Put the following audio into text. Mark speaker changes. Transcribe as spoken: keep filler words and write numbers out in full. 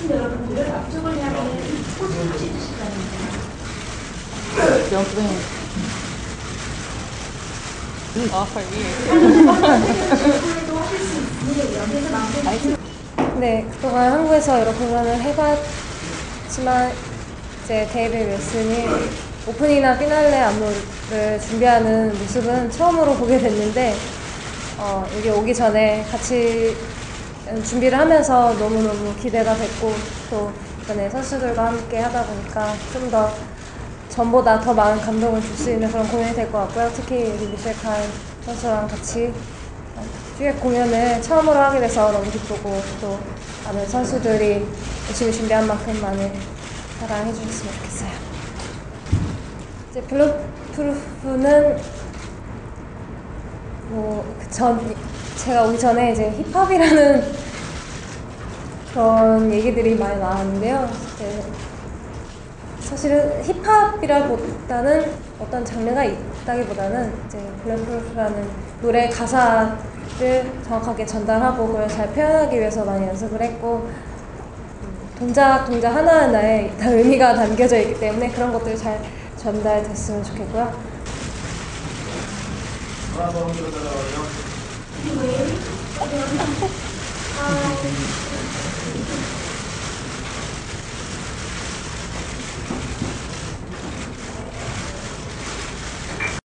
Speaker 1: 오신 여러분들을 앞쪽을 향해 포즈를 취해주시기 바랍니다.
Speaker 2: 영수증. 아,
Speaker 3: 네, 그동안 한국에서 여러 공연을 해봤지만 이제 데뷔 윌슨이 오프닝이나 피날레 안무를 준비하는 모습은 처음으로 보게 됐는데 어, 여기 오기 전에 같이 준비를 하면서 너무너무 기대가 됐고 또 이번에 선수들과 함께 하다 보니까 좀 더 전보다 더 많은 감동을 줄 수 있는 그런 공연이 될 것 같고요. 특히 우리 미셸 칸 선수랑 같이 듀엣 공연을 처음으로 하게 돼서 너무 기쁘고 또 많은 선수들이 열심히 준비한 만큼 많은 사랑해 주셨으면 좋겠어요. 이제 블루프루프는 뭐 전 제가 오기 전에 이제 힙합이라는 그런 얘기들이 많이 나왔는데요. 이제 사실은 힙합이라기보다는 어떤 장르가 있다기보다는 이제 블루프루프라는 노래 가사를 정확하게 전달하고 그걸 잘 표현하기 위해서 많이 연습을 했고 동작 동작 하나하나에 다 의미가 담겨져 있기 때문에 그런 것들이 잘 전달됐으면 좋겠고요.
Speaker 1: 그리고